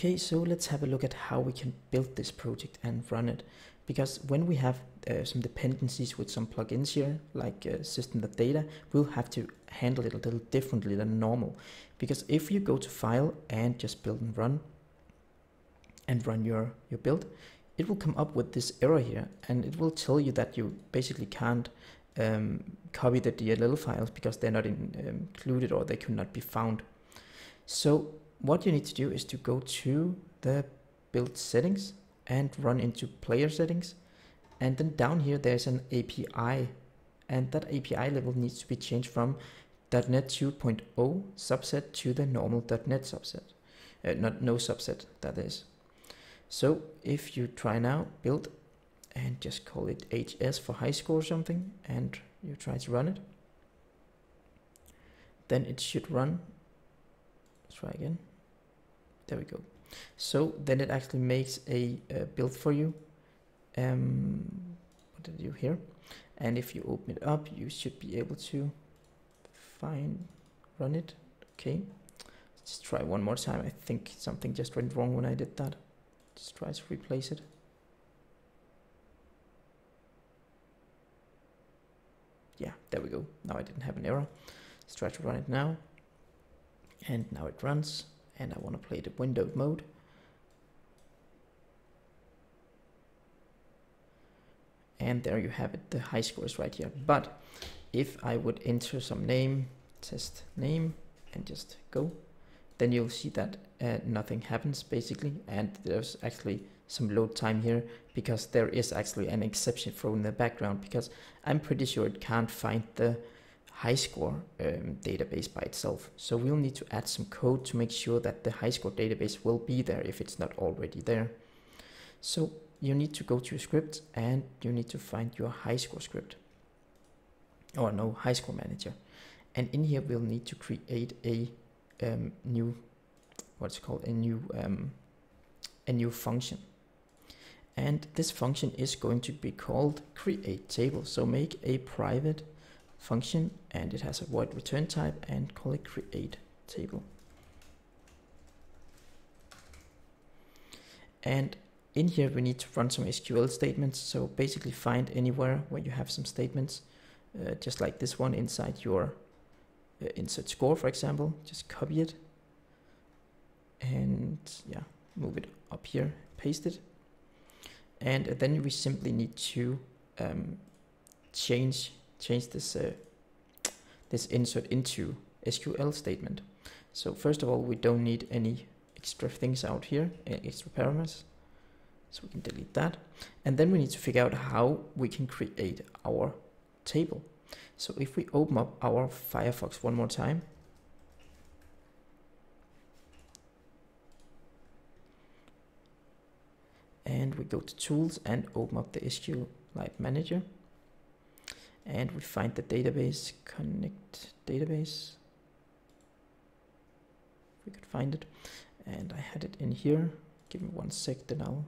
Okay, so let's have a look at how we can build this project and run it. Because when we have some dependencies with some plugins here, like system.data, we'll have to handle it a little differently than normal. Because if you go to File and just Build and run your build, it will come up with this error here, and it will tell you that you basically can't copy the DLL files because they're not included, or they could not be found. So what you need to do is to go to the build settings and run into player settings, and then down here there's an API, and that API level needs to be changed from .NET 2.0 subset to the normal .NET subset, no subset, that is. So if you try now build and just call it HS for high score or something, and you try to run it, then it should run. Let's try again. There we go. So then it actually makes a build for you. What did you here? And if you open it up, you should be able to run it. Okay. Let's just try one more time. I think something just went wrong when I did that. Just try to replace it. Yeah, there we go. Now I didn't have an error. Let's try to run it now. And now it runs. And I want to play the windowed mode. And there you have it, the high score is right here. But if I would enter some name, test name, and just go, then you'll see that nothing happens basically, and there's actually some load time here because there is actually an exception thrown in the background, because I'm pretty sure it can't find the high score database by itself. So we'll need to add some code to make sure that the high score database will be there if it's not already there. So you need to go to your script and you need to find your high score script, or no, high score manager. And in here we'll need to create a new, what's called a new function. And this function is going to be called create table. So make a private function, and it has a void return type, and call it create table. And in here we need to run some SQL statements. So basically find anywhere where you have some statements, just like this one inside your insert score, for example. Just copy it and yeah, move it up here, paste it, and then we simply need to change this this insert into SQL statement. So first of all, we don't need any extra things out here, extra parameters, so we can delete that. And then we need to figure out how we can create our table. So if we open up our Firefox one more time, and we go to tools and open up the SQLite manager, and we find the database, connect database, if we could find it, and I had it in here. Give me 1 sec, then I'll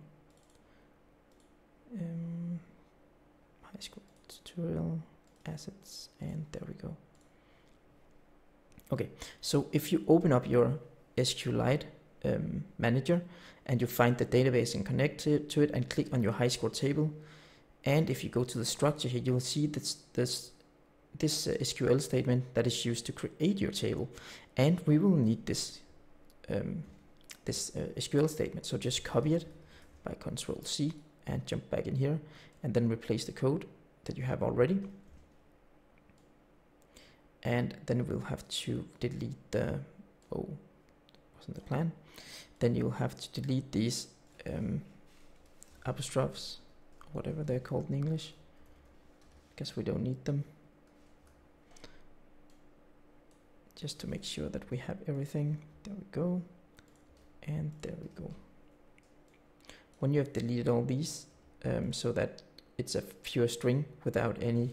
high school tutorial assets, and there we go. Okay, so if you open up your SQLite manager and you find the database and connect to it and click on your high score table, and if you go to the structure here, you will see this SQL statement that is used to create your table, and we will need this SQL statement. So just copy it by Ctrl+C and jump back in here, and then replace the code that you have already. And then we'll have to delete the, oh, wasn't the plan. Then you'll have to delete these apostrophes, whatever they're called in English, because we don't need them. Just to make sure that we have everything. There we go. And there we go. When you have deleted all these, so that it's a pure string without any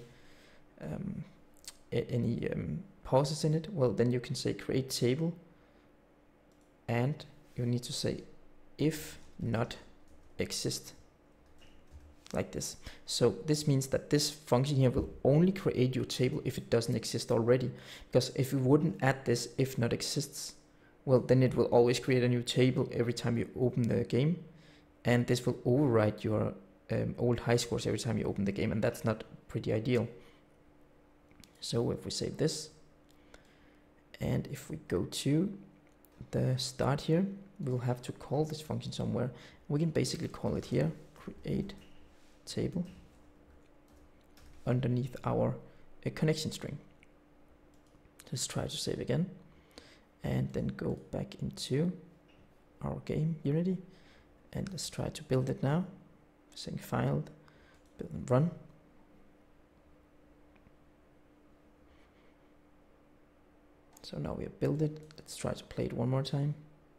pauses in it, well, then you can say create table, and you need to say if not exist, like this. So this means that this function here will only create your table if it doesn't exist already, because if you wouldn't add this if not exists, well, then it will always create a new table every time you open the game, and this will overwrite your old high scores every time you open the game, and that's not pretty ideal. So if we save this, and if we go to the start here, we'll have to call this function somewhere. We can basically call it here, create table, underneath our connection string. Let's try to save again, and then go back into our game, Unity, and let's try to build it now. Saying filed, build and run. So now we have built it. Let's try to play it one more time.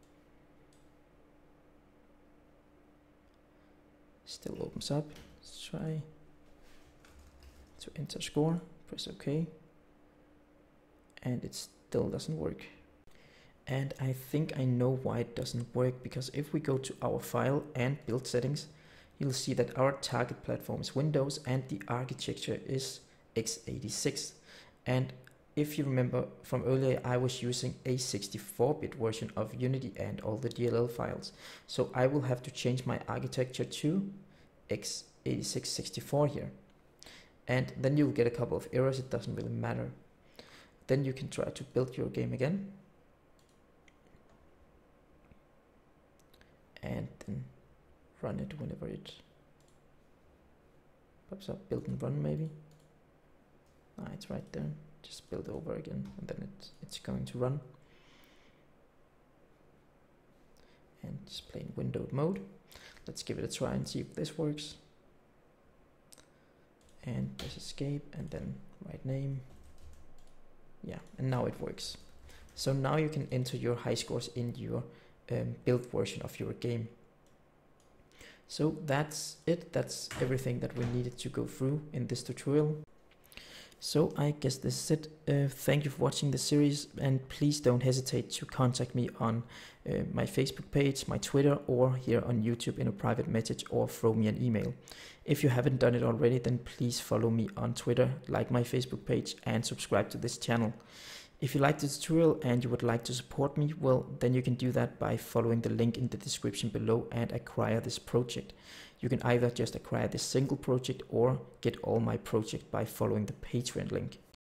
Still opens up. Let's try to enter score, press OK, and it still doesn't work. And I think I know why it doesn't work, because if we go to our file and build settings, you'll see that our target platform is Windows and the architecture is x86. And if you remember from earlier, I was using a 64-bit version of Unity and all the DLL files. So I will have to change my architecture to x86-64 here. And then you'll get a couple of errors, it doesn't really matter. Then you can try to build your game again. And then run it whenever it pops up. Build and run maybe. It's right there. Just build over again, and then it's going to run. And just play in windowed mode. Let's give it a try and see if this works. And press escape, and then write name. Yeah, and now it works. So now you can enter your high scores in your build version of your game. So that's it. That's everything that we needed to go through in this tutorial. So I guess this is it. Thank you for watching the series, and please don't hesitate to contact me on my Facebook page, my Twitter, or here on YouTube in a private message, or throw me an email. If you haven't done it already, then please follow me on Twitter, like my Facebook page, and subscribe to this channel. If you liked the tutorial and you would like to support me, well, then you can do that by following the link in the description below and acquire this project. You can either just acquire this single project or get all my project by following the Patreon link.